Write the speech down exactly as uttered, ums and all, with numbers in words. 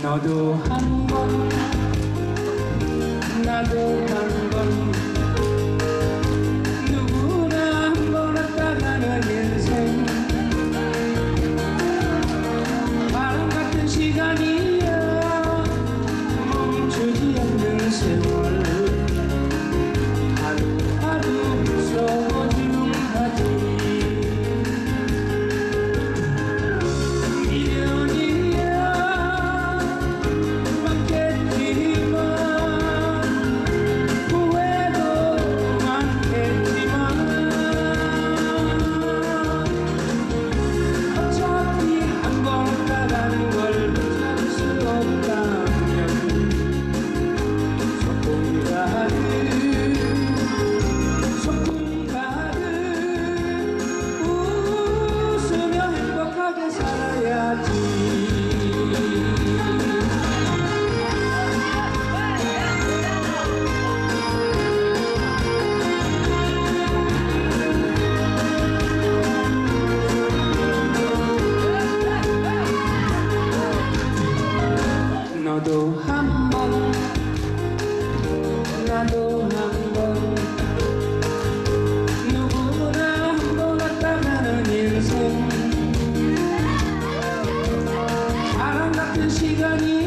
너도 한 번 나도 한 번 누구나 한 번 왔다 가는 인생 바람 같은 시간이야 멈추지 않는 세월 하루하루 소중하지 너도 한 번 나도 한 번 누구나 한 번 왔다 가는 인생 바람 같은 시간이